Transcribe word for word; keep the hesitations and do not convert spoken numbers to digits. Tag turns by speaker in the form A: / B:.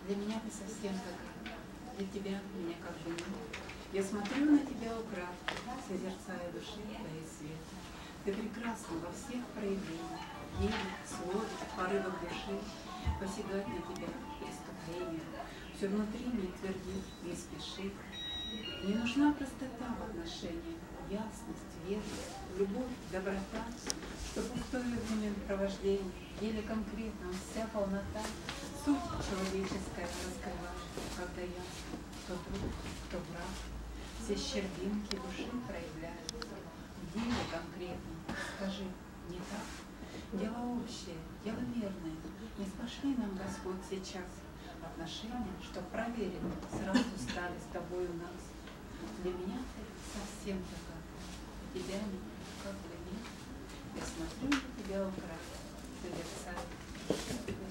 A: Для меня ты совсем такая, для тебя меня как бы нет. Я смотрю на тебя украдкой, созерцая души твоей свет. Ты прекрасна во всех проявлениях, деле, слове, порывах души. Посягать на тебя преступление, все внутри не тверди, не спеши. Не нужна простота в отношениях, ясность, верность, любовь, доброта, что пустое времяпровождение, в деле конкретном вся полнота, суть человеческая раскрывает, когда ясно, кто друг, кто враг, все щербинки души проявляются. В деле конкретном, скажи, не так? Дело общее, дело верное, не спошли нам, Господь, сейчас отношения, что проверено, сразу стали с тобой у нас. Для меня ты совсем такая, тебя как бы нет. Я смотрю на тебя украдкой, созерцаю.